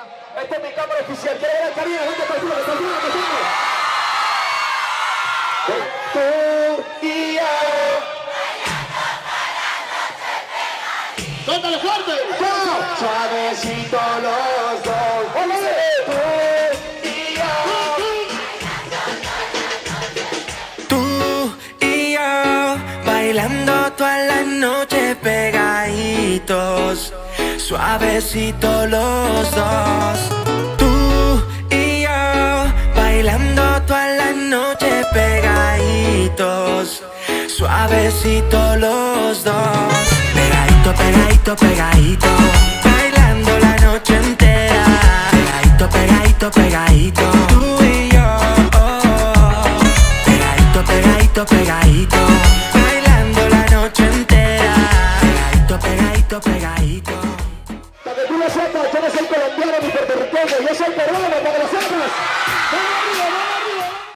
Esta es mi cámara oficial. ¿Quiere ver al Karina? ¿Dónde está el tío? ¿Está el tío? ¿Está el tío? Tú y yo. ¡Cántale fuerte! Suavecito los dos. ¡Ole! Tú y yo. Tú y yo, bailando toda la noche pegaditos, suavecito los dos. Tú y yo, bailando toda la noche pegaditos, suavecito los dos. Pegadito, pegadito, pegadito, bailando la noche entera. Pegadito, pegadito, pegadito, tú y yo. Pegadito, pegadito, pegadito, bailando la noche entera. Pegadito, pegadito, pegadito. Para que tú lo sepas, yo no soy colombiano ni puertorriqueño, yo soy peruano, para que lo sepas.